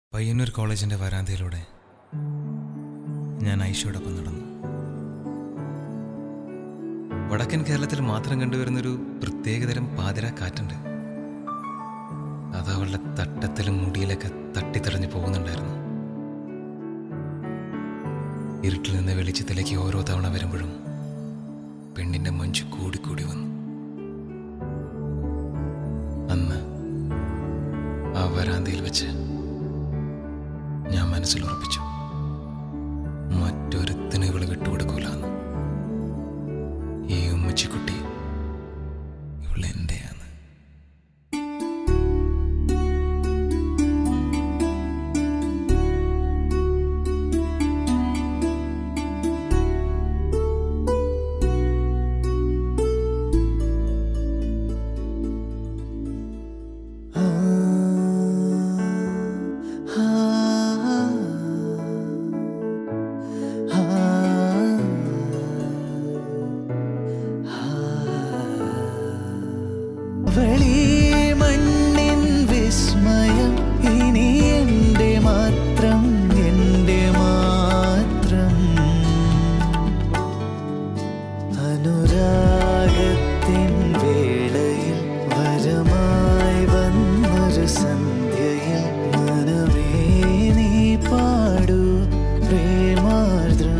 പയ്യന്നൂർ കോളേജിൻ്റെ വരാന്തയിലൂടെ ഞാൻ ഐഷയോടൊപ്പം നടന്നു. വടക്കൻ കേരളത്തിൽ മാത്രം കണ്ടുവരുന്നൊരു പ്രത്യേകതരം പാതിരാ കാറ്റുണ്ട്. അത് അവളുടെ തട്ടത്തിലും മുടിയിലൊക്കെ തട്ടിത്തെറിഞ്ഞു പോകുന്നുണ്ടായിരുന്നു. ഇരുട്ടിൽ നിന്ന് വെളിച്ചത്തിലേക്ക് ഓരോ തവണ വരുമ്പോഴും പെണ്ണിൻ്റെ മഞ്ച് കൂടിക്കൂടി വന്നു. അന്ന് ആ വരാന്തയിൽ വെച്ച് ഞാൻ മനസ്സിൽ ഉറപ്പിച്ചു, മറ്റൊരുത്തിന് ഇവള് വിട്ടുകൊടുക്കൂലെന്ന്. ഈ ഉമ്മച്ചിക്കുട്ടി ഇവളെന്റെയാണ്. മണ്ണിൻ വിസ്മയം ഇനി എൻ്റെ മാത്രം, എൻ്റെ മാത്രം. അനുരാഗത്തിൻ വേളയിൽ വരമായി വന്നൊരു സന്ധ്യയിൽ മനമേ നീ പാടൂ പ്രേമാർദ്രം.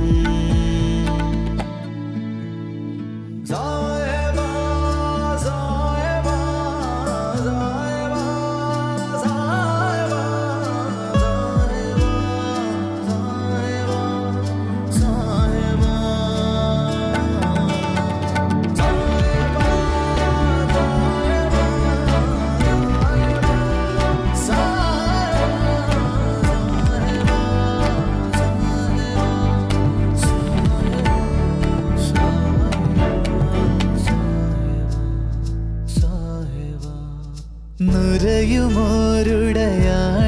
നുരയുമോരുടയാ